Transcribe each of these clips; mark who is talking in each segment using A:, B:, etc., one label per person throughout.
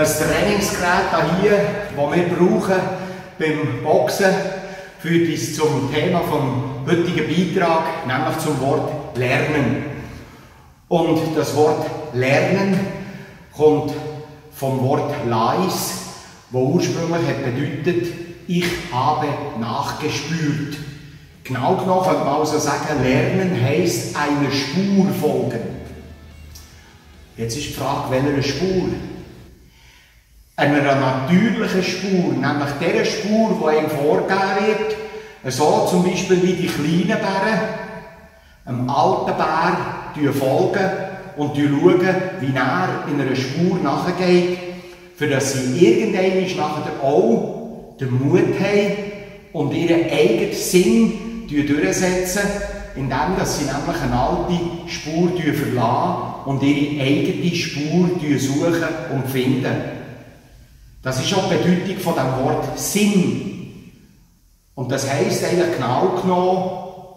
A: Das Trainingsgerät hier, das wir brauchen beim Boxen, führt uns zum Thema vom heutigen Beitrag, nämlich zum Wort Lernen. Und das Wort Lernen kommt vom Wort Lais, das ursprünglich bedeutet, ich habe nachgespürt. Genau genommen könnte man also sagen, Lernen heisst einer Spur folgen. Jetzt ist die Frage, welcher Spur? Einer natürlichen Spur, nämlich der Spur, die einem vorgegeben wird, so zum Beispiel wie die kleinen Bären einem alten Bär folgen und schauen, wie er in einer Spur nachgeht, für dass sie irgendwann nachher auch den Mut haben und ihren eigenen Sinn durchsetzen, indem sie nämlich eine alte Spur verlassen und ihre eigene Spur suchen und finden. Das ist auch die Bedeutung von dem Wort Sinn. Und das heisst eigentlich genau genommen,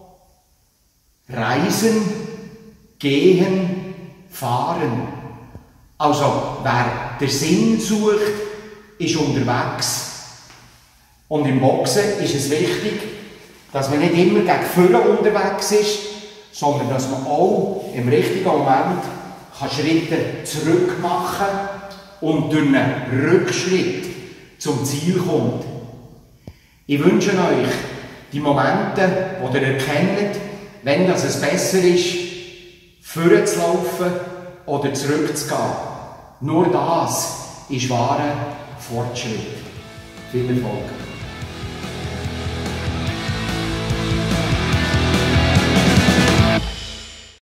A: reisen, gehen, fahren. Also, wer den Sinn sucht, ist unterwegs. Und im Boxen ist es wichtig, dass man nicht immer gegen vorne unterwegs ist, sondern dass man auch im richtigen Moment Schritte zurück machen kann und durch einen Rückschritt zum Ziel kommt. Ich wünsche euch die Momente, wo ihr erkennt, wenn es besser ist, vorzulaufen oder zurückzugehen. Nur das ist wahrer Fortschritt. Viel Erfolg!